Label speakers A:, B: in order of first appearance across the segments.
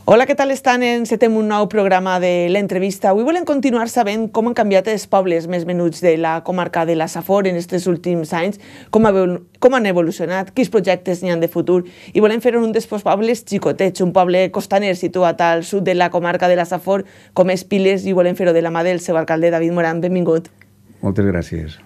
A: Hola, què tal estan? Encetem un nou programa de l'entrevista. Avui volem continuar sabent com han canviat els pobles més menuts de la comarca de la Safor en aquests últims anys, com han evolucionat, quins projectes n'hi ha de futur, i volem fer un dels pobles xicotets, un poble costaner situat al sud de la comarca de la Safor, com és Piles, i volem fer-ho de la mà del seu alcalde, David Moran. Benvingut.
B: Moltes gràcies.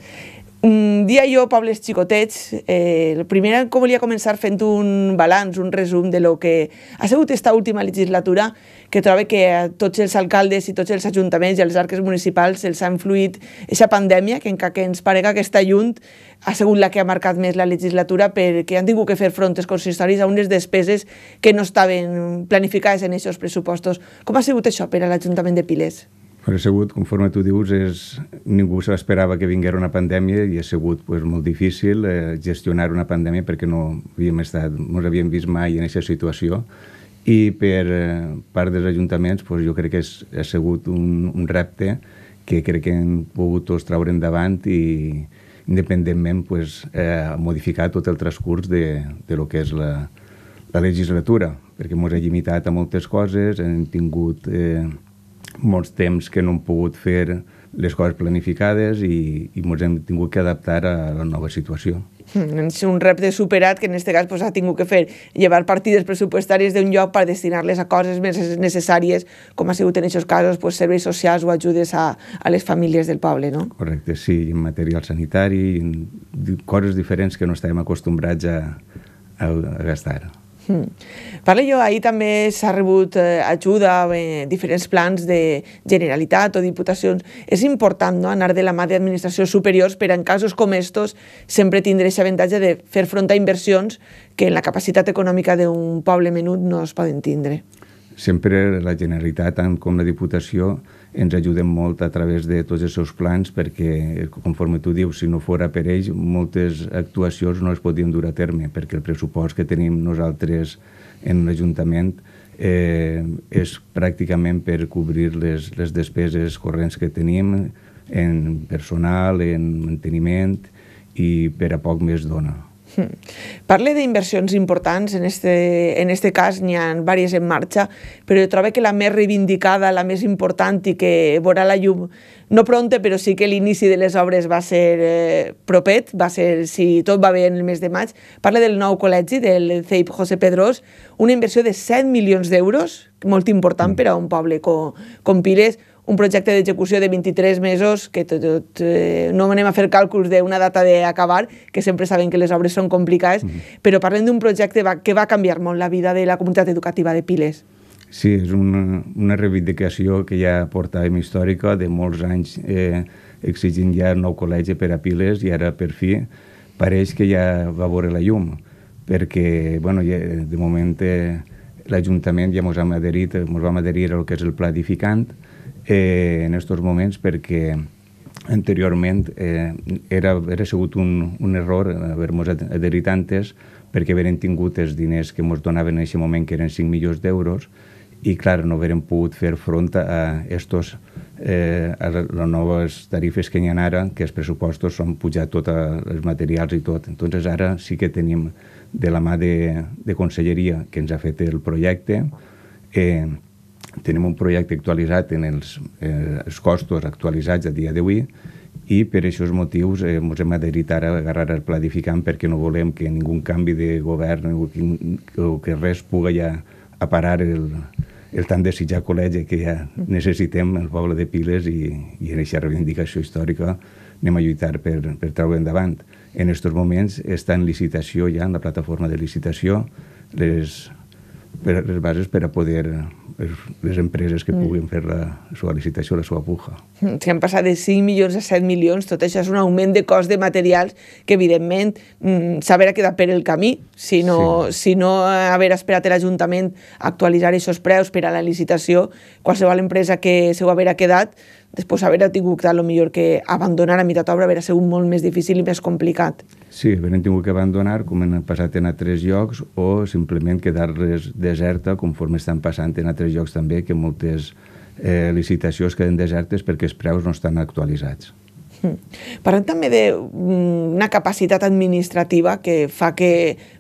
A: Dia jo, pobles xicotets, primer volia començar fent un balanç, un resum de lo que ha sigut aquesta última legislatura, que trobo que a tots els alcaldes i tots els ajuntaments i els arques municipals els ha influït aquesta pandèmia, que encara que ens parega que està lluny, ha sigut la que ha marcat més la legislatura perquè han tingut que fer front als consistoris a unes despeses que no estaven planificades en aquests pressupostos. Com ha sigut això per a l'Ajuntament de Piles?
B: Ha sigut, conforme tu dius, ningú s'esperava que vinguera una pandèmia i ha sigut molt difícil gestionar una pandèmia perquè no havíem vist mai en aquesta situació, i per part dels ajuntaments jo crec que ha sigut un repte que crec que hem pogut tots treure endavant i independentment modificar tot el transcurs de lo que és la legislatura, perquè ens ha limitat a moltes coses, hem tingut molts temps que no hem pogut fer les coses planificades i ens hem tingut que adaptar a la nova situació.
A: És un repte superat que en aquest cas ha tingut que fer llevar partides pressupostàries d'un lloc per destinar-les a coses més necessàries, com ha sigut en aquests casos serveis socials o ajudes a les famílies del poble, no?
B: Correcte, sí, en material sanitari, coses diferents que no estàvem acostumbrats a gastar.
A: Parla jo, ahir també s'ha rebut ajuda, diferents plans de Generalitat o Diputacions. És important, no?, anar de la mà d'administracions superiors per en casos com estos sempre tindre aquest avantatge de fer front a inversions que en la capacitat econòmica d'un poble menut no es poden tindre.
B: Sempre la Generalitat, tant com la Diputació, ens ajuden molt a través de tots els seus plans perquè, conforme tu dius, si no fora per ells, moltes actuacions no es podien dur a terme perquè el pressupost que tenim nosaltres en l'Ajuntament és pràcticament per cobrir les despeses corrents que tenim en personal, en manteniment, i per a poc més dona.
A: Parle d'inversions importants, en este cas n'hi ha diverses en marxa, però jo trobo que la més reivindicada, la més important i que veurà la llum, no pronta, però sí que l'inici de les obres va ser propet, va ser, si tot va bé, en el mes de maig. Parle del nou col·legi, del CEIP José Pedrós, una inversió de 7 milions d'euros, molt important per a un poble com Piles, un projecte d'execució de 23 mesos, que no anem a fer càlculs d'una data d'acabar, que sempre sabem que les obres són complicades, però parlem d'un projecte que va canviar molt la vida de la comunitat educativa de Piles.
B: Sí, és una reivindicació que ja portàvem històrica, de molts anys exigint ja un nou col·legi per a Piles, i ara per fi pareix que ja va veure la llum, perquè de moment l'Ajuntament ja ens vam adherir al que és el pla edificant en aquests moments, perquè anteriorment era sigut un error haver-nos adherit antes, perquè havíem tingut els diners que ens donaven en aquest moment, que eren 5 milions d'euros, i clar, no havíem pogut fer front a les noves tarifes que hi ha ara, que els pressupostos s'han pujat tots els materials i tot. Entonces ara sí que tenim de la mà de Conselleria, que ens ha fet el projecte, tenim un projecte actualitzat en els costos actualitzats a dia d'avui, i per aquests motius ens hem adherit ara a agarrar el pla edificant, perquè no volem que ningú canvi de govern o que res pugui ja a parar el tan desitjat col·legi que ja necessitem el poble de Piles, i en aquesta reivindicació històrica anem a lluitar per treure endavant. En aquests moments està en licitació ja, en la plataforma de licitació, les bases per a poder les empreses que puguin fer la seva licitació, la seva puja.
A: Si han passat de 5 milions a 7 milions, tot això és un augment de cost de materials que, evidentment, s'haurà quedat per el camí, si no haver esperat l'Ajuntament a actualitzar aquests preus per a la licitació. Qualsevol empresa que s'ho haurà quedat, després haver tingut potser que abandonar a meitat obra haurà sigut molt més difícil i més complicat.
B: Sí, haurem tingut que abandonar, com han passat en altres llocs, o simplement quedar-les deserta, conforme estan passant en altres llocs també, que moltes licitacions queden desertes perquè els preus no estan actualitzats.
A: Parlem també d'una capacitat administrativa que fa que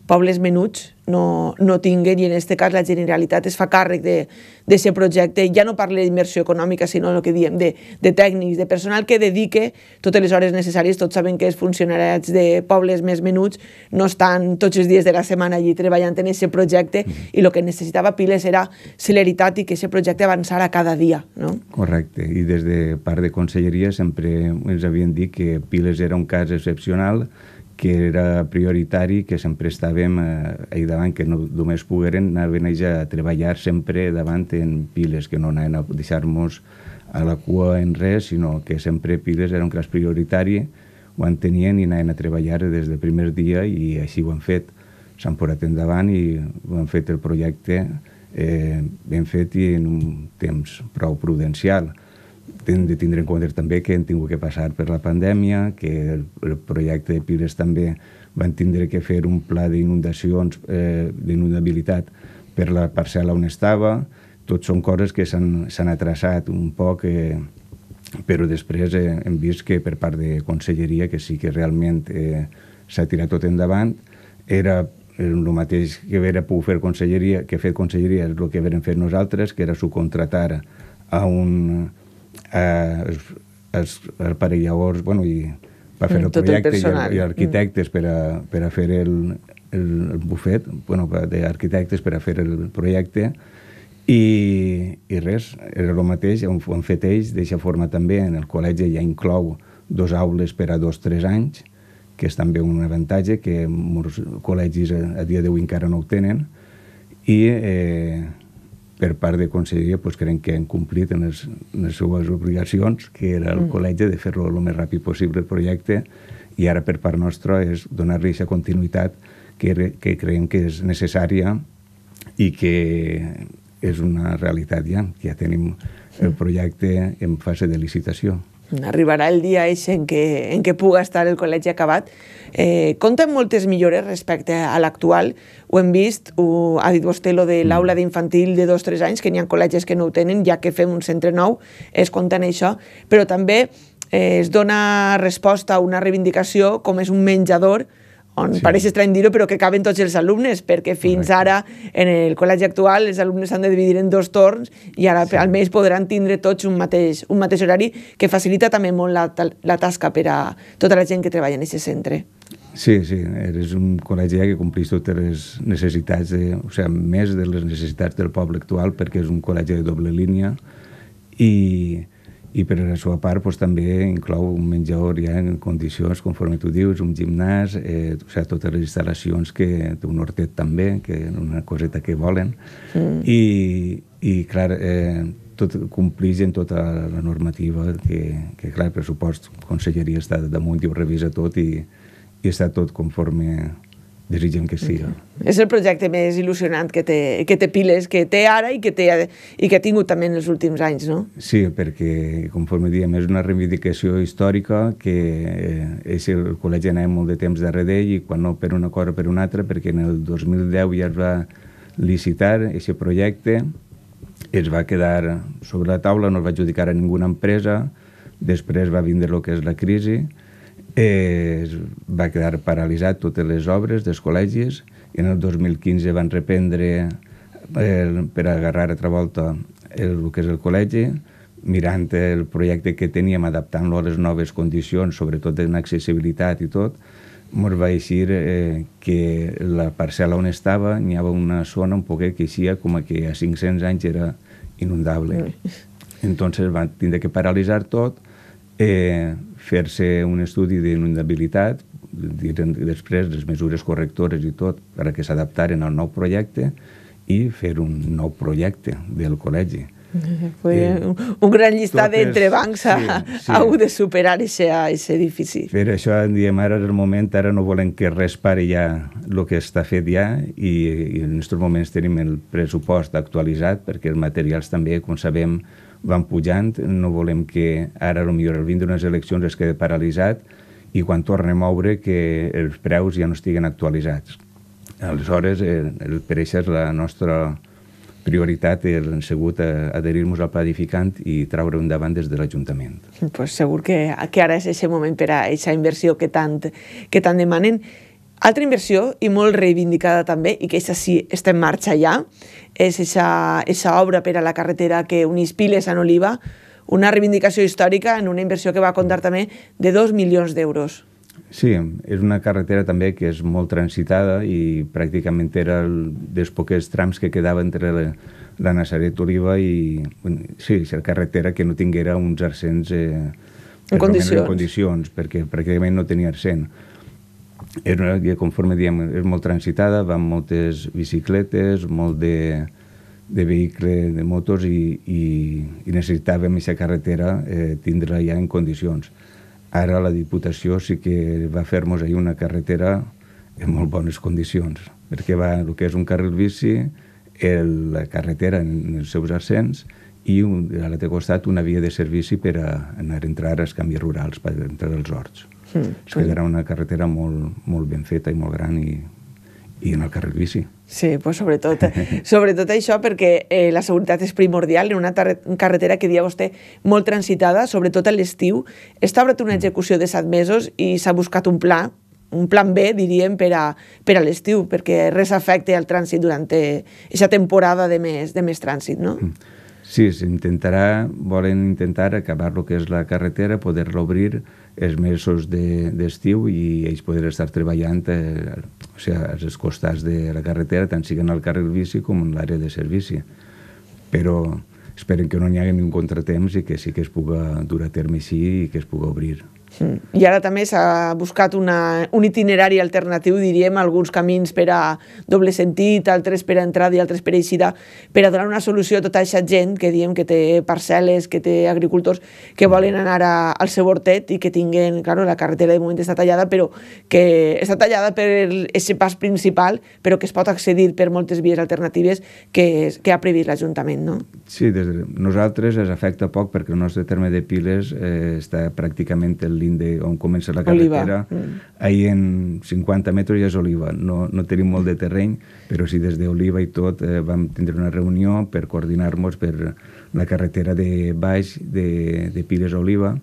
A: pobles menuts no tinguen, i en aquest cas la Generalitat es fa càrrec d'aquest projecte. Ja no parle d'immersió econòmica, sinó el que diem de tècnics, de personal que dedique totes les hores necessàries. Tots saben que els funcionariats de pobles més menuts no estan tots els dies de la setmana allí treballant en aquest projecte, i el que necessitava Piles era celeritat i que aquest projecte avançara cada dia, no?
B: Correcte, i des de part de Conselleria sempre ens havien dit que Piles era un cas excepcional, que era prioritari, que sempre estàvem ahí davant, que no només pogueren anaven a treballar sempre davant en Piles, que no anaven a deixar-nos a la cua en res, sinó que sempre Piles era un cas prioritari, ho entenien i anaven a treballar des del primer dia, i així ho han fet. S'han posat endavant i ho han fet el projecte ben fet i en un temps prou prudencial. Hem de tindre en compte també que hem tingut que passar per la pandèmia, que el projecte de Piles també van tindre que fer un pla d'inundacions, d'inundabilitat per la parcel·la on estava. Tot són coses que s'han atrasat un poc, però després hem vist que per part de Conselleria que sí que realment s'ha tirat tot endavant. Era el mateix que havia pogut fer Conselleria, que ha fet Conselleria és el que vam fer nosaltres, que era subcontratar a els aparelladors, i per fer el projecte, i arquitectes per a fer el bufet, d'arquitectes per a fer el projecte, i res, era el mateix, ho han fet ells. D'eixa forma també en el col·legi ja inclou 2 aules per a 2-3 anys, que és també un avantatge, que molts col·legis a dia d'avui encara no ho tenen, i per part de Conselleria creiem que han complit en les seves obligacions, que era el col·legi de fer-lo el més ràpid possible el projecte, i ara per part nostra és donar-li aquesta continuïtat que creiem que és necessària i que és una realitat ja. Ja tenim el projecte en fase de licitació.
A: Arribarà el dia en què puga estar el col·legi acabat. Compta amb moltes millores respecte a l'actual. Ho hem vist, ha dit vostè, lo de l'aula d'infantil de 2-3 anys, que n'hi ha col·legis que no ho tenen, ja que fem un centre nou, es compta en això, però també es dona resposta a una reivindicació com és un menjador, on pareix estrany dir-ho, però que caben tots els alumnes, perquè fins ara, en el col·legi actual, els alumnes s'han de dividir en 2 torns, i ara al mes podran tindre tots un mateix horari, que facilita també molt la tasca per a tota la gent que treballa en aquest centre.
B: Sí, és un col·legi que compleix totes les necessitats, més de les necessitats del poble actual, perquè és un col·legi de doble línia, i per a la seva part també inclou un menjador ja en condicions, conforme tu dius, un gimnàs, totes les instal·lacions, que té un hortet també, que és una coseta que volen, i clar, tot compleix en tota la normativa, que clar, el pressupost, Conselleria està damunt i ho revisa tot, i està tot conforme desitgem que siga.
A: És el projecte més il·lusionant que té Piles, que té ara i que ha tingut també en els últims anys, no?
B: Sí, perquè, conforme diem, és una reivindicació històrica, que el col·legi anava molt de temps darrere d'ell, i quan no per una cosa per una altra, perquè en el 2010 ja es va licitar aquest projecte, es va quedar sobre la taula, no es va adjudicar a ninguna empresa, després va vindre el que és la crisi, va quedar paralitzat totes les obres dels col·legis, i en el 2015 van reprendre per agarrar altra volta el que és el col·legi, mirant el projecte que teníem, adaptant-lo a les noves condicions, sobretot en accessibilitat i tot. Ens va eixir que la parcel·la on estava n'hi havia una zona un poquet que eixia com que a 500 anys era inundable. Entonces van tindre que paralitzar tot, fer-se un estudi d'inundabilitat, després les mesures correctores i tot, perquè s'adaptaren al nou projecte, i fer un nou projecte del col·legi.
A: Un gran llistat d'entrebancs ha hagut de superar aquest edifici.
B: Per això diem, ara és el moment, ara no volem que res pari ja el que està fet ja, i en aquests moments tenim el pressupost actualitzat, perquè els materials també, com sabem, van pujant. No volem que ara potser al vindre unes eleccions es quedi paralitzat, i quan tornem a moure que els preus ja no estiguen actualitzats. Aleshores, per això és la nostra prioritat, hem sigut adherir-nos al pla edificant i treure endavant des de l'Ajuntament.
A: Segur que ara és aquest moment per a aquesta inversió que tant demanen. Altra inversió, i molt reivindicada també, i que aquesta sí està en marxa ja, és aquesta obra per a la carretera que uneix Piles amb Oliva, una reivindicació històrica en una inversió que va comptar també de 2 milions d'euros.
B: Sí, és una carretera també que és molt transitada i pràcticament era dels pocs trams que quedava entre la Natzaret-Oliva i... Sí, la carretera que no tinguera uns arsens
A: en condicions,
B: perquè pràcticament no tenia arsent. Conforme diem, és molt transitada, van moltes bicicletes, molt de vehicles, de motos i necessitàvem aquesta carretera tindre-la ja en condicions. Ara la Diputació sí que va fer-nos ahir una carretera en molt bones condicions, perquè va el que és un carril bici, la carretera en els seus ascens i a l'altre costat una via de servici per entrar als canvis rurals, per entrar als horts. Es quedarà una carretera molt ben feta i molt gran i en el carril bici.
A: Sí, pues sobretot això perquè la seguretat és primordial en una carretera que dia vostè molt transitada, sobretot a l'estiu. Està obrat una execució de 7 mesos i s'ha buscat un plan B, diríem, per a l'estiu, perquè res afecta al trànsit durant aquesta temporada de més trànsit, no?
B: Sí, volen intentar acabar el que és la carretera, poder-la obrir els mesos d'estiu i ells poder estar treballant als costats de la carretera, tant siguin al carril bici com en l'àrea de servici. Però esperen que no hi hagi un contratemps i que sí que es puga dur a terme així i que es puga obrir.
A: I ara també s'ha buscat un itinerari alternatiu, diríem, alguns camins per a doble sentit, altres per a entrada i altres per a eixida, per a donar una solució a tota aquesta gent que diem que té parcel·les, que té agricultors que volen anar al seu hortet i que tinguen, clar, la carretera de moment està tallada, però que està tallada per aquest pas principal, però que es pot accedir per moltes vies alternatives que ha previst l'Ajuntament, no?
B: Sí, nosaltres ens afecta poc perquè el nostre terme de Piles està pràcticament el on comença la carretera. Ahir en 50 metres ja és Oliva. No tenim molt de terreny, però sí des d'Oliva i tot vam tindre una reunió per coordinar-nos per la carretera de baix de Piles a Oliva,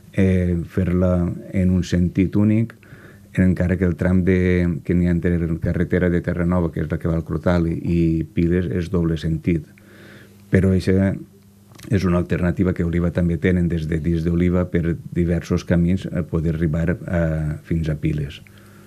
B: fer-la en un sentit únic, encara que el tram que n'hi ha entre la carretera de Terranova, que és la que va al Crotal, i Piles és doble sentit. Però això és una alternativa que Oliva també tenen des de dins d'Oliva per diversos camins a poder arribar fins a Piles.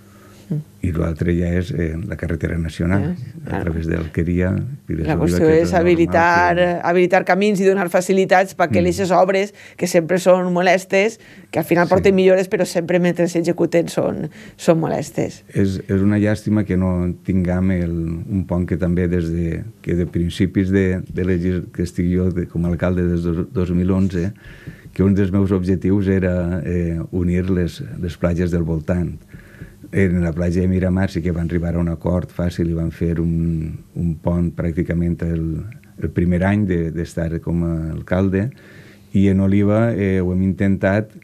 B: I l'altre ja és la carretera nacional, a través d'Alqueria.
A: La qüestió és habilitar camins i donar facilitats perquè aquestes obres, que sempre són molestes, que al final porten millores, però sempre mentre s'executen són molestes.
B: És una llàstima que no tinguem un pont que també des de principis que estic jo com a alcalde des del 2011, que un dels meus objectius era unir les platges del voltant. En la platja de Miramar sí que van arribar a un acord fàcil i van fer un pont pràcticament el primer any d'estar com a alcalde, i en Oliva ho hem intentat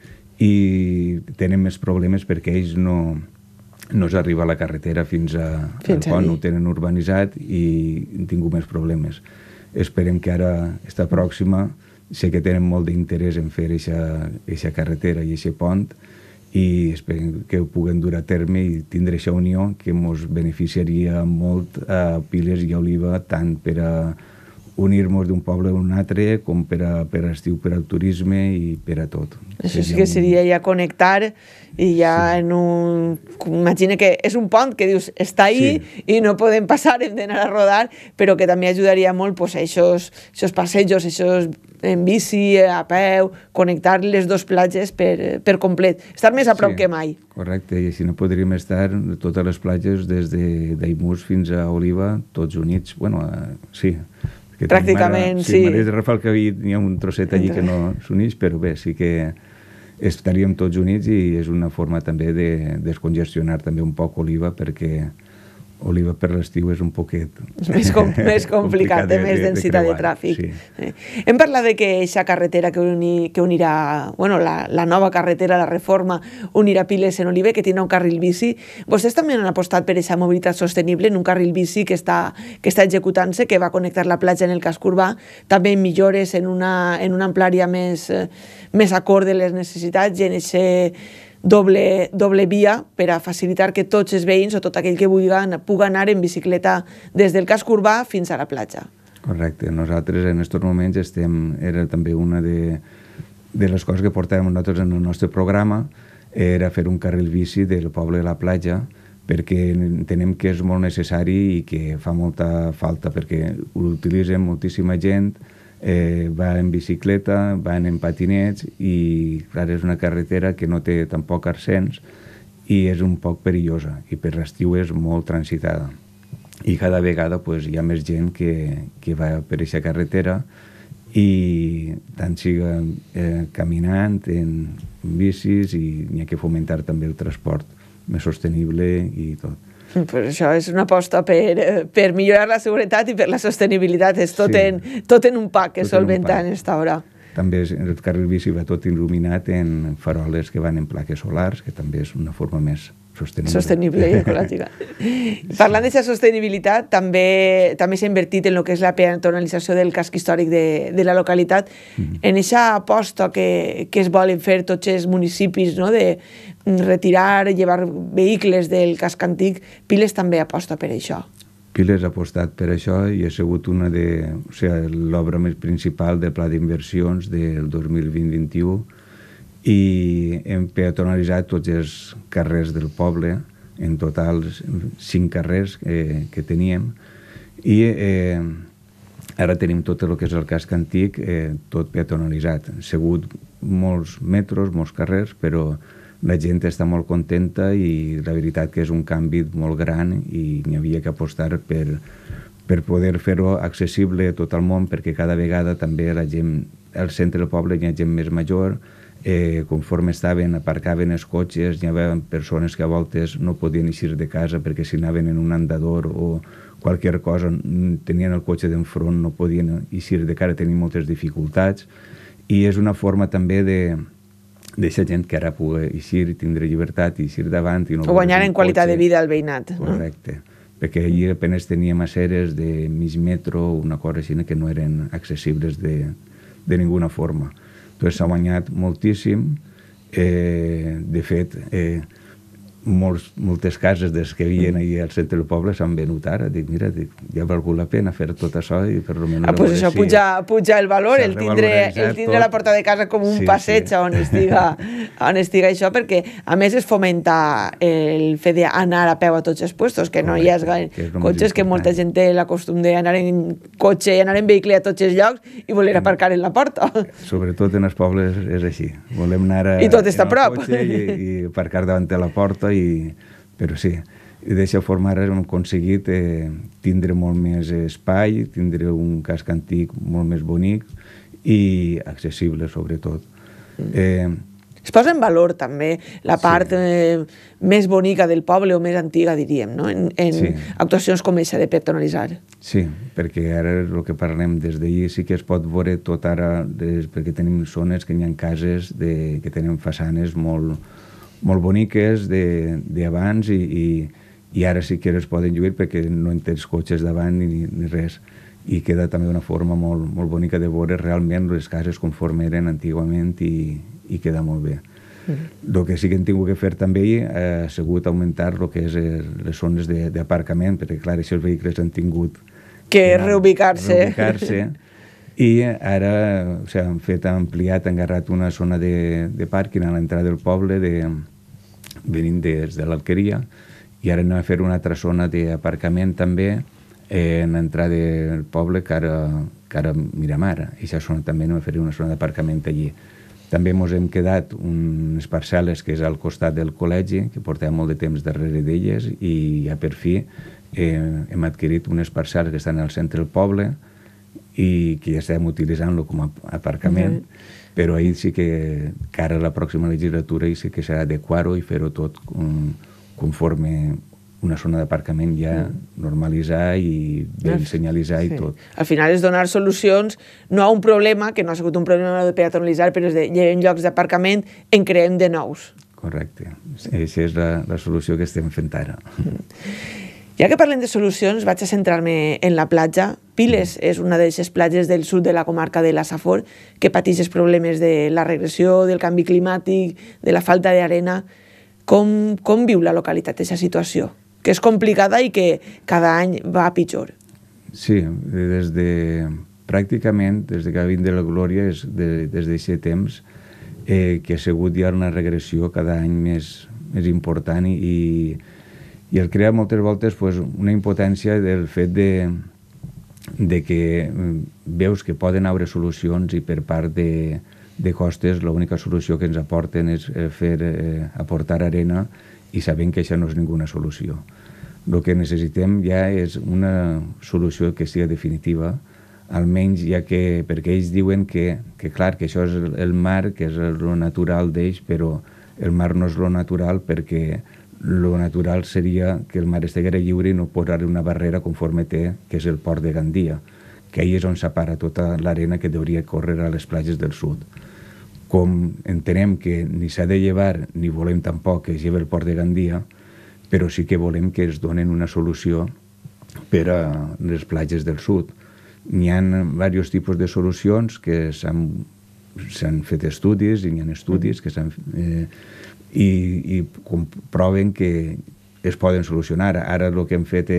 B: i tenen més problemes perquè ells no s'arriba a la carretera fins al pont, ho tenen urbanitzat i han tingut més problemes. Esperem que ara, esta pròxima, sé que tenen molt d'interès en fer aquesta carretera i aquest pont, i esperem que ho puguem dur a terme i tindre aquesta unió que ens beneficiaria molt a Piles i a Oliva, tant per a unir-nos d'un poble a un altre com per a l'estiu, per al turisme i per a tot.
A: Això sí que seria ja connectar i ja en un... Imagina que és un pont que dius està ahí i no podem passar, hem d'anar a rodar, però que també ajudaria molt aquests passejos, en bici, a peu, connectar les dues platges per complet. Estar més a prop que mai.
B: Correcte, i així no podríem estar totes les platges des de Daimús fins a Oliva, tots units. Bueno, sí.
A: Pràcticament, sí.
B: Sí, Marès de Rafelcaví hi ha un trosset allí que no s'uneix, però bé, sí que estaríem tots units i és una forma també de descongestionar també un poc Oliva, perquè Oliva per l'estiu és un poquet
A: més complicat, té més densitat de tràfic. Hem parlat de que aquesta carretera que unirà, la nova carretera, la reforma, unirà Piles en Oliva, que tindrà un carril bici. Vostès també han apostat per aquesta mobilitat sostenible en un carril bici que està executant-se, que va connectar la platja en el casc urbà, també millores en una amplària més acord de les necessitats i en aquest doble via per a facilitar que tots els veïns o tot aquell que pugui anar en bicicleta des del casc urbà fins a la platja.
B: Correcte. Nosaltres en aquests moments era també una de les coses que portàvem nosaltres en el nostre programa, era fer un carril bici del poble a la platja, perquè entenem que és molt necessari i que fa molta falta, perquè ho utilitzen moltíssima gent, va en bicicleta, van en patinets i, clar, és una carretera que no té tampoc ascens i és un poc perillosa i per l'estiu és molt transitada. I cada vegada hi ha més gent que va per aquesta carretera i tant siga caminant, en bicis, i n'hi ha que fomentar també el transport més sostenible i tot.
A: Pues això és una aposta per millorar la seguretat i per la sostenibilitat. És tot en un pack que solventa en aquesta hora.
B: També el carril bici va tot il·luminat en faroles que van en plaques solars, que també és una forma més
A: sostenible i ecològica. Parlant d'aquesta sostenibilitat, també s'ha invertit en el que és la peatonalització del casc històric de la localitat. En aquesta aposta que es volen fer tots els municipis, de retirar, llevar vehicles del casc antic, Piles també aposta per això.
B: Piles ha apostat per això i ha sigut una l'obra més principal del pla d'inversions del 2020-21 i hem peatonalitzat tots els carrers del poble, en total 5 carrers que teníem, i ara tenim tot el que és el casc antic tot peatonalitzat. Han sigut molts metros, molts carrers, però la gent està molt contenta i la veritat que és un canvi molt gran i n'hi havia que apostar per poder fer-ho accessible a tot el món, perquè cada vegada també la gent, al centre del poble hi ha gent més major, conforme aparcaven els cotxes, hi havia persones que a voltes no podien eixir de casa perquè si anaven en un andador o qualsevol cosa, tenien el cotxe d'enfront, no podien eixir de casa, tenien moltes dificultats, i és una forma també d'aquesta gent que ara pugui eixir, tindre llibertat i eixir davant.
A: O guanyar en qualitat de vida al veïnat.
B: Correcte, perquè allí apenas teníem aceres de mig metro, una cosa així que no eren accessibles de ninguna forma. S'ha guanyat moltíssim. De fet, moltes cases des que hi havia allà al centre del poble s'han venut ara. Dic, mira, ja ha valgut la pena fer tot això i per almenys...
A: Pues això puja el valor, el tindre la porta de casa com un passeig on estiga això, perquè a més es fomenta el fet d'anar a peu a tots els puestos, que no hi ha cotxes, que molta gent té la costum d'anar en cotxe i anar en vehicle a tots els llocs i voler aparcar en la porta.
B: Sobretot en els pobles és així. Volem anar
A: i tot està a prop.
B: I aparcar davant de la porta. Però sí, d'aquesta forma ara hem aconseguit tindre molt més espai, tindre un casc antic molt més bonic i accessible, sobretot.
A: Es posa en valor també la part més bonica del poble o més antiga, diríem, en actuacions com aquesta de peatonalitzar.
B: Sí, perquè ara el que parlem des d'ahir sí que es pot veure tot ara, perquè tenim zones que hi ha cases que tenen façanes molt boniques d'abans i ara sí que es poden lluir perquè no en tens cotxes davant ni res, i queda també una forma molt bonica de veure realment les cases conforme eren antigament i queda molt bé. El que sí que hem tingut que fer també ha sigut augmentar el que és les zones d'aparcament, perquè clar, aquests vehicles han tingut
A: que reubicar-se.
B: I ara han ampliat, han agarrat una zona de pàrquing a l'entrada del poble venint des de l'Alqueria, i ara anem a fer una altra zona d'aparcament també en l'entrada del poble cara a Miramar. I aquesta zona també anem a fer una zona d'aparcament allí. També ens hem quedat unes parcel·les que és al costat del col·legi, que portàvem molt de temps darrere d'elles, i ja per fi hem adquirit unes parcel·les que estan al centre del poble i que ja estem utilitzant-lo com a aparcament, però ahir sí que cara a la pròxima legislatura sí que s'ha d'adequar-ho i fer-ho tot conforme una zona d'aparcament ja normalitzar i ben senyalitzar i tot.
A: Al final és donar solucions no a un problema, que no ha sigut un problema de peatonalitzar, però és de en llocs d'aparcament en creem de nous.
B: Correcte. Aquesta és la solució que estem fent ara.
A: Ja que parlem de solucions, vaig a centrar-me en la platja. Piles és una d'aquestes platges del sud de la comarca de la Safor que pateix els problemes de la regressió, del canvi climàtic, de la falta d'arena. Com viu la localitat aquesta situació? Que és complicada i que cada any va a pitjor.
B: Sí, pràcticament, des que va vindre la Glòria, des d'aquest temps, que ha sigut ja una regressió cada any més important i el crea moltes voltes una impotència del fet de que veus que poden haver solucions i per part de costes l'única solució que ens aporten és aportar arena i sabem que això no és ninguna solució. El que necessitem ja és una solució que sigui definitiva, almenys ja que, perquè ells diuen que clar, que això és el mar, que és el natural d'ells, però el mar no és el natural perquè el natural seria que el mar estiguera lliure i no posar una barrera conforme té, que és el port de Gandia, que ahir és on separa tota l'arena que hauria de córrer a les platges del sud. Com entenem que ni s'ha de llevar, ni volem tampoc que es llevi el port de Gandia, però sí que volem que es donen una solució per a les platges del sud. N'hi ha diversos tipus de solucions que s'han fet estudis i n'hi ha estudis que s'han i comproven que es poden solucionar. Ara el que hem fet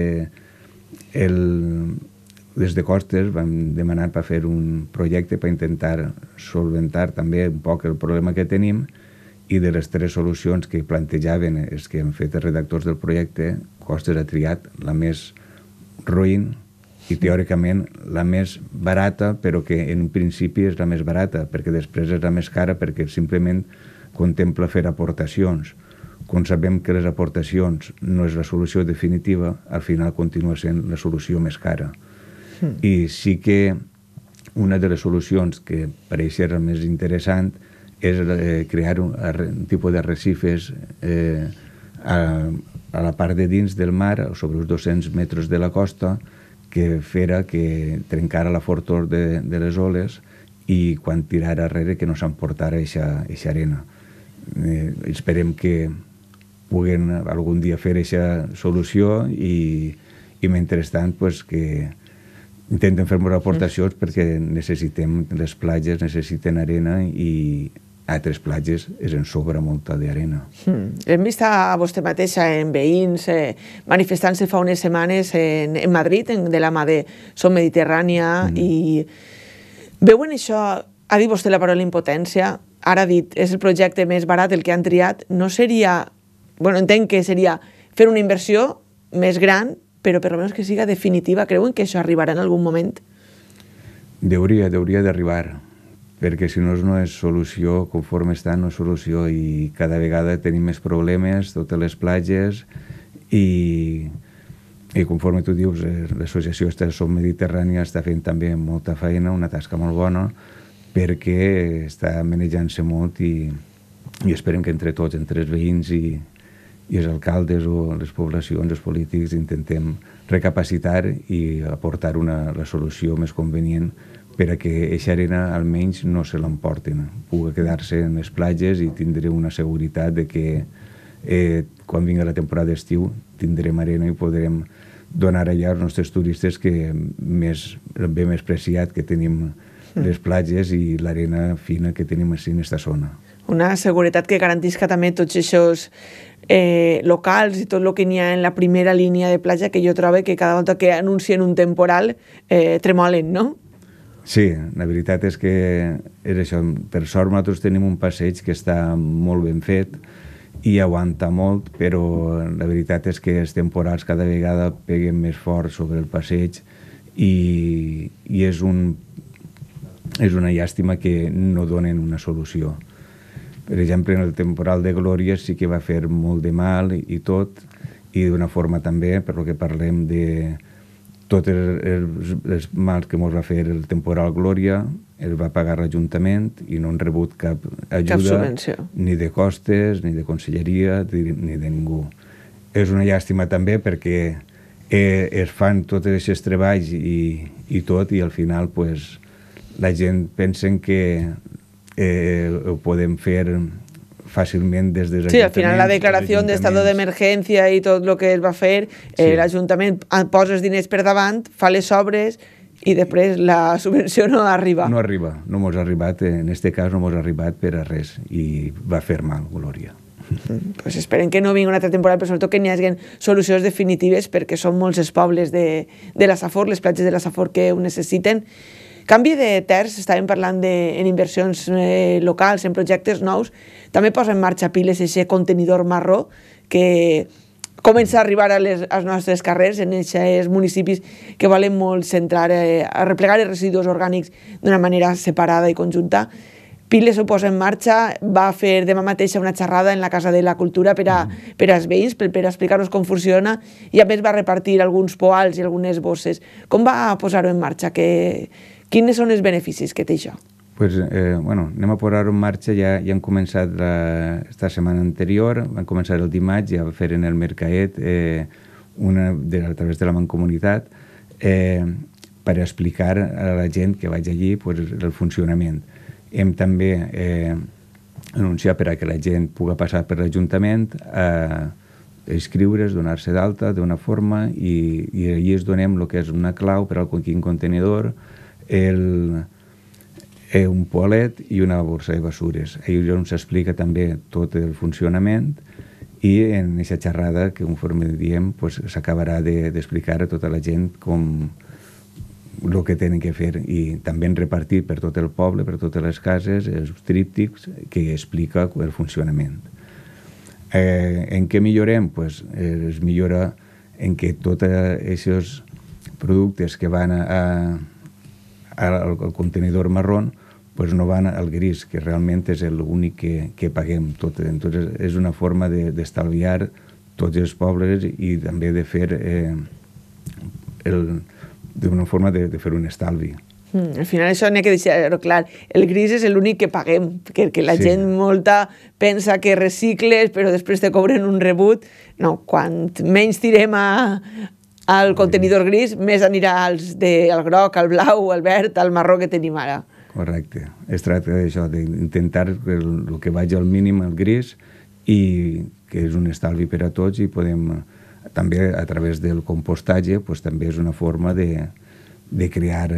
B: des de Costes vam demanar per fer un projecte per intentar solventar també un poc el problema que tenim i de les 3 solucions que plantejaven els que han fet els redactors del projecte, Costes ha triat la més roïn i teòricament la més barata, però que en principi és la més barata, perquè després és la més cara perquè simplement contempla fer aportacions. Com sabem que les aportacions no és la solució definitiva, al final continua sent la solució més cara. I sí que una de les solucions que pareix ser més interessant és crear un tipus d'arrecifes a la part de dins del mar, sobre uns 200 metres de la costa, que fera que trencara la fortor de les oles i quan tirara arrere que no s'emportara aquesta arena. Esperem que puguen algun dia fer aquesta solució i mentrestant que intenten fer-nos aportacions perquè necessitem, les platges necessiten arena i altres platges és en sobra molta d'arena.
A: Hem vist a vostè mateixa en veïns manifestant-se fa unes setmanes en Madrid de la mà de Som Mediterrània i veuen això, ha dit vostè la paraula impotència, ara ha dit és el projecte més barat el que han triat, no seria, entenc que seria fer una inversió més gran però per almenys que siga definitiva. Creuen que això arribarà en algun moment?
B: Hauria d'arribar, perquè si no és solució, conforme està no és solució i cada vegada tenim més problemes, totes les platges i conforme tu dius, l'associació Som Mediterrània està fent també molta feina, una tasca molt bona, perquè està manejant-se molt i esperem que entre tots, entre els veïns i els alcaldes o les poblacions, els polítics, intentem recapacitar i aportar la solució més convenient per a que aquesta arena almenys no se l'emportin, pugui quedar-se en les platges i tindré una seguretat de que quan vingui la temporada d'estiu tindrem arena i podrem donar allà als nostres turistes que el bé més preciat que tenim les platges i l'arena fina que tenim en aquesta zona.
A: Una seguretat que garantisca també tots aquests locals i tot el que n'hi ha en la primera línia de platja, que jo trobo que cada volta que anuncien un temporal tremolen, no?
B: Sí, la veritat és que és això. Per sort nosaltres tenim un passeig que està molt ben fet i aguanta molt, però la veritat és que els temporals cada vegada peguen més fort sobre el passeig i és una llàstima que no donen una solució. Per exemple, en el temporal de Glòria sí que va fer molt de mal i tot, i d'una forma també, per lo que parlem de tots els mals que ens va fer el temporal Glòria, el va pagar l'Ajuntament i no han rebut cap ajuda, ni de Costes, ni de Conselleria, ni de ningú. És una llàstima també perquè es fan tots aquests treballs i tot, i al final la gent pensa que ho podem fer fàcilment des dels
A: Sí, al final la declaració d'estat d'emergència i tot el que es va fer, l'Ajuntament posa els diners per davant, fa les obres i després la subvenció no arriba.
B: No arriba, no mos ha arribat, en aquest cas no mos ha arribat per a res i va fer mal, Glòria.
A: Pues esperem que no vingui una altra temporada, però sobretot que n'hi hagi solucions definitives perquè són molts els pobles de la Safor, les platges de la Safor que ho necessiten. Canvi de terç, estàvem parlant en inversions locals, en projectes nous, també posa en marxa Piles aquest contenidor marró que comença a arribar als nostres carrers, en aquests municipis que volen molt centrar, a replegar els residus orgànics d'una manera separada i conjunta. Piles ho posa en marxa, va fer demà mateixa una xerrada en la Casa de la Cultura per als veïns, per explicar-nos com funciona, i a més va repartir alguns poals i algunes bosses. Com va posar-ho en marxa? Quins són els beneficis que té això?
B: Pues, anem a posar-ho en marxa, ja han començat esta setmana anterior, van començar el dimarts, ja feren el mercadet a través de la Mancomunitat per explicar a la gent que vaig allí el funcionament. Hem també anunciat per a que la gent pugui passar per l'Ajuntament a inscriure's, donar-se d'alta d'una forma i allí es donem el que és una clau per al quin contenidor, un poalet i una borsa de bessures. Allà on s'explica també tot el funcionament i en aquesta xerrada que conforme diem s'acabarà d'explicar a tota la gent com el que tenen que fer i també repartir per tot el poble, per totes les cases, els tríptics que explica el funcionament. En què millorem? Es millora en que tots aquests productes que van al contenidor marrón no van al gris, que realment és l'únic que paguem. Entonces, és una forma d'estalviar tots els pobles i també de fer d'una forma de fer un estalvi.
A: Al final això n'hi ha que deixar clar. El gris és l'únic que paguem, que la gent molta pensa que recicles però després te cobren un rebut. No, quan menys tirem al contenidor gris, més anirà al groc, al blau, al verd, al marró que tenim ara.
B: Correcte. Es tracta d'això, d'intentar el que vagi al mínim al gris i que és un estalvi per a tots i podem, també a través del compostatge, també és una forma de crear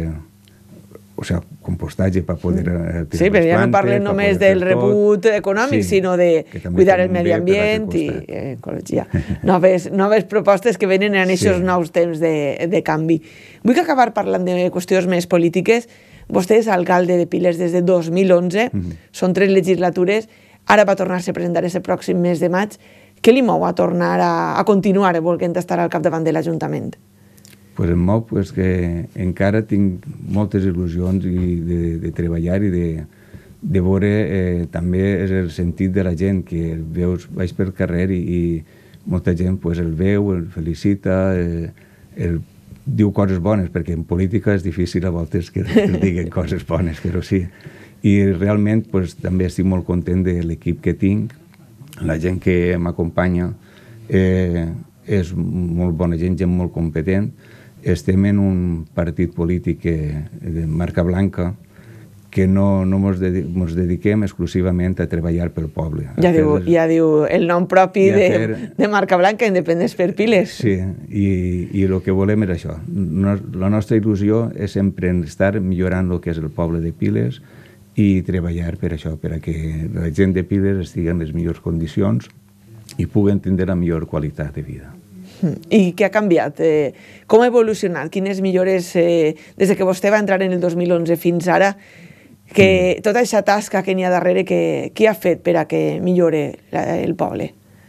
B: compostatge per poder tirar les plantes.
A: Sí, però ja no parlem només del rebut econòmic, sinó de cuidar el medi ambient i ecologia. Noves propostes que venen en aquests nous temps de canvi. Vull acabar parlant de qüestions més polítiques. Vostè és alcalde de Piles des de 2011, són 3 legislatures, ara va tornar-se a presentar aquest pròxim mes de maig. Què li mou a tornar a continuar volent estar al capdavant de l'Ajuntament?
B: Em mou que encara tinc moltes il·lusions de treballar i de veure també el sentit de la gent, que vaig pel carrer i molta gent el veu, el felicita, diu coses bones, perquè en política és difícil a voltes que diguen coses bones, però sí. I realment també estic molt content de l'equip que tinc, la gent que m'acompanya és molt bona gent molt competent. Estem en un partit polític de marca blanca que no ens dediquem exclusivament a treballar pel poble.
A: Ja diu el nom propi de marca blanca, Independents per Piles.
B: Sí, i el que volem és això. La nostra il·lusió és sempre estar millorant el que és el poble de Piles i treballar per això, per a que la gent de Piles estigui en les millors condicions i puguen tindre la millor qualitat de vida.
A: I què ha canviat? Com ha evolucionat? Quines millores, des que vostè va entrar en el 2011 fins ara, que tota aquesta tasca que n'hi ha darrere, què ha fet per a que millore el poble?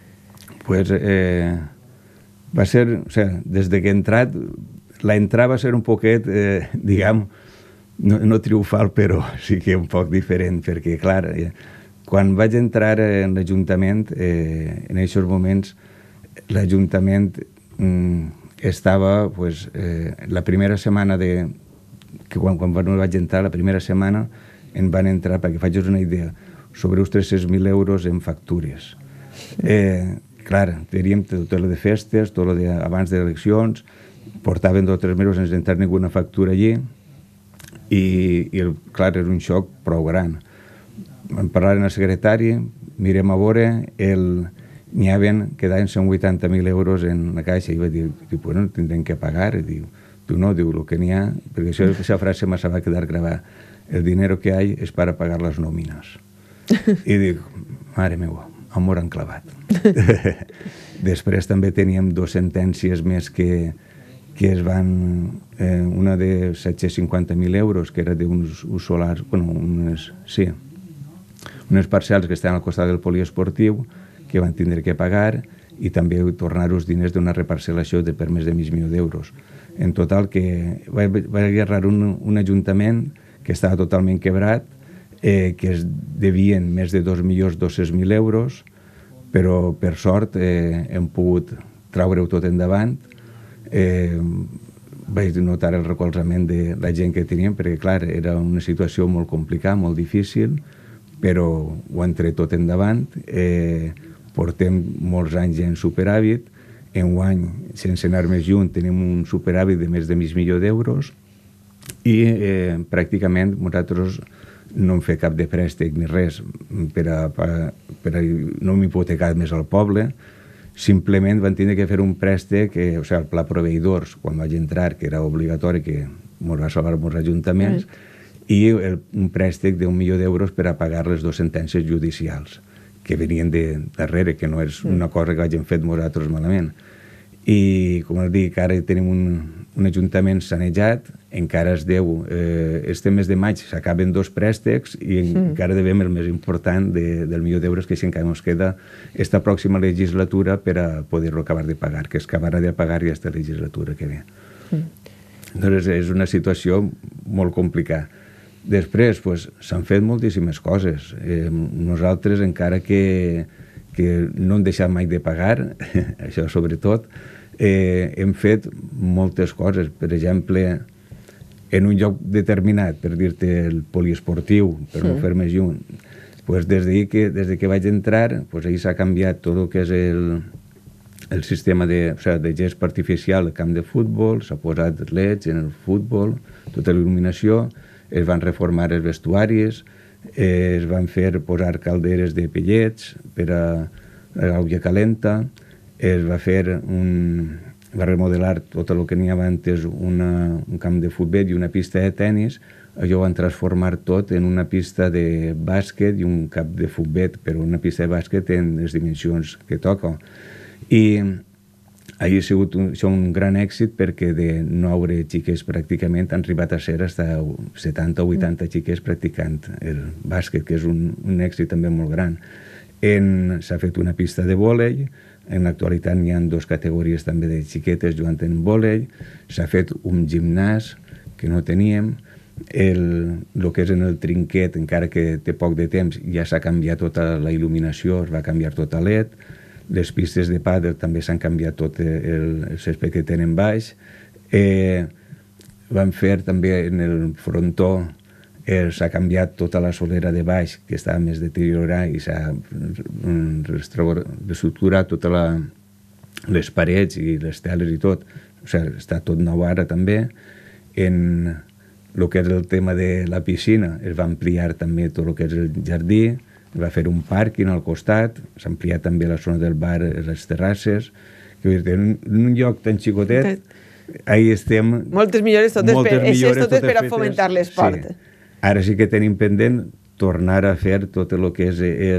B: Va ser, des que he entrat, l'entrada va ser un poquet, diguem, no triomfal, però sí que un poc diferent, perquè, clar, quan vaig entrar en l'Ajuntament, en aquests moments, l'Ajuntament estava, la primera setmana que quan vaig entrar, la primera setmana en van entrar, perquè facis una idea, sobre uns 300.000 euros en factures. Clar, teníem tot el de festes, tot el d'abans d'eleccions, portaven 2 o 3 mesos sense entrar ninguna factura allí i clar, era un xoc prou gran. Em parlaven al secretari, mirem a veure, n'hi quedaven 180.000 euros en la caixa, i va dir, bueno, tindrem que pagar, i diu, tu no, diu, el que n'hi ha, perquè aquesta frase me va quedar gravada, el dinero que hay es para pagar las nóminas. I dic, mare meva, amor enclavat. Després també teníem 2 sentències més que es van... una de 750.000 euros, que era d'uns solars, bueno, unes parcel·les que estaven al costat del poliesportiu, que van tindre que pagar, i també tornar els diners d'una reparcel·lació de per més de $500.000. En total, que va agarrar un ajuntament que estava totalment quebrat, que es devien més de 2.200.000 euros, però per sort hem pogut traure-ho tot endavant. Vaig notar el recolzament de la gent que teníem, perquè clar, era una situació molt complicada, molt difícil, però ho hem tret tot endavant. Portem molts anys en superàvit, enguany, sense anar més lluny, tenim un superàvit de més de $500.000 i pràcticament nosaltres no hem fet cap de préstec ni res per a no m'hipotecar més al poble. Simplement van tindre que fer un préstec, o sigui, el pla proveïdors, quan vaig entrar, que era obligatori, que ens va salvar molts ajuntaments, i un préstec d'1 milió d'euros per a pagar les 2 sentències judicials que venien de darrere, que no és una cosa que hàgim fet nosaltres malament. I, com us dic, ara tenim un ajuntament sanejat, encara es deu, este mes de maig s'acaben 2 préstecs i encara devem el més important del milió d'euros, que si encara ens queda esta pròxima legislatura per a poder-lo acabar de pagar, que es acabarà de pagar ja esta legislatura que ve. Doncs és una situació molt complicada. Després, s'han fet moltíssimes coses. Nosaltres, encara que no hem deixat mai de pagar, això sobretot, hem fet moltes coses. Per exemple, en un lloc determinat, per dir-te el poliesportiu, per no fer més lluny, des que vaig entrar, ahir s'ha canviat tot el que és el sistema de gest artificial al camp de futbol, s'ha posat leds en el futbol, tota la il·luminació, es van reformar els vestuaris, es van posar calderes de pellets per a l'aigua calenta, es va va remodelar tot el que n'hi havia antes un camp de futbol i una pista de tennis. Allò ho van transformar tot en una pista de bàsquet i un camp de futbol, però una pista de bàsquet en les dimensions que toca. I ahir ha sigut un gran èxit, perquè de 9 xiquets pràcticament han arribat a ser fins a 70 o 80 xiquets practicant el bàsquet, que és un èxit també molt gran. S'ha fet una pista de vòlei, en l'actualitat n'hi ha 2 categories també de xiquetes jugant en vòlei, s'ha fet un gimnàs que no teníem, el que és en el trinquet, encara que té poc de temps, ja s'ha canviat tota la il·luminació, es va canviar tot a LED, les pistes de pàdel també s'han canviat tot el césped que tenen baix. Vam fer també en el frontó, s'ha canviat tota la solera de baix, que estava més deteriorada, i s'ha reestructurat totes les parets i les teles i tot. O sigui, està tot nou ara també. En el que és el tema de la piscina, es va ampliar també tot el que és el jardí, es va fer un pàrquing al costat, s'ha ampliat també la zona del bar, les terrasses. En un lloc tan xicotet, ahí estem...
A: Moltes millores totes per a fomentar l'esport.
B: Sí. Ara sí que tenim pendent tornar a fer tot el que és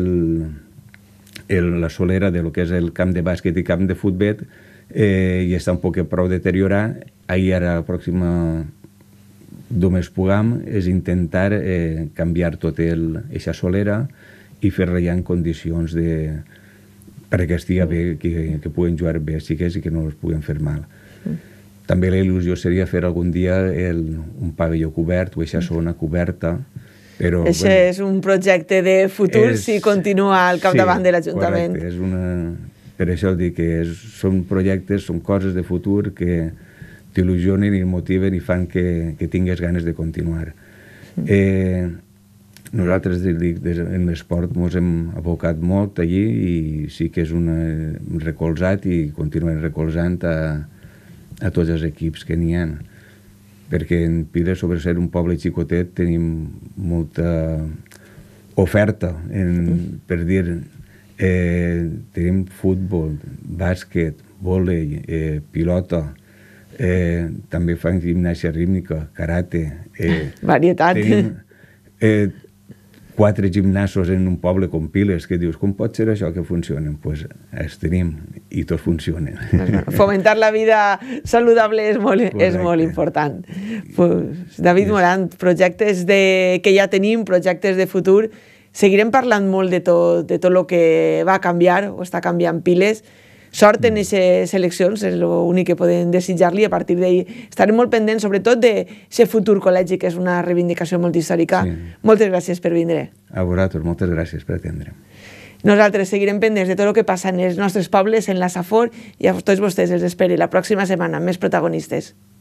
B: la solera de lo que és el camp de bàsquet i camp de futbol, i està un poc prou deteriorat. Ahir, ara, la pròxima només puguem, és intentar canviar tota aquesta solera i fer-la ja en condicions perquè estigui bé, que puguen jugar bé els xiquets i que no els puguen fer mal. També la il·lusió seria fer algun dia un pavelló cobert o aquesta zona coberta.
A: Això és un projecte de futur si continua al capdavant de l'Ajuntament.
B: Sí, correcte. Per això dic que són projectes, són coses de futur que t'il·lusionen i motiven i fan que tingues ganes de continuar. Nosaltres, en l'esport, ens hem abocat molt allí i sí que és un recolzat i continuem recolzant a tots els equips que n'hi ha. Perquè en Piles, sobre ser un poble xicotet, tenim molta oferta. Per dir, tenim futbol, bàsquet, vòlei, pilota, també fan gimnàsia rítmica, karate.
A: Varietat.
B: Tenim 4 gimnasos en un poble com Piles, que dius, com pot ser això que funcionen? Doncs els tenim i tots funcionen.
A: Fomentar la vida saludable és molt important. Pues, David Morant, projectes que ja tenim, projectes de futur. Seguirem parlant molt de tot el que va canviar o està canviant Piles. Sort en aquestes eleccions, és l'únic que podem desitjar-li. A partir d'ahir estarem molt pendents, sobretot, d'aquest futur col·legi, que és una reivindicació molt històrica. Sí. Moltes gràcies per vindre.
B: A vosaltres, moltes gràcies per atendre.
A: Nosaltres seguirem pendents de tot el que passa en els nostres pobles, en la Safor, i a tots vostès els espero la pròxima setmana, més protagonistes.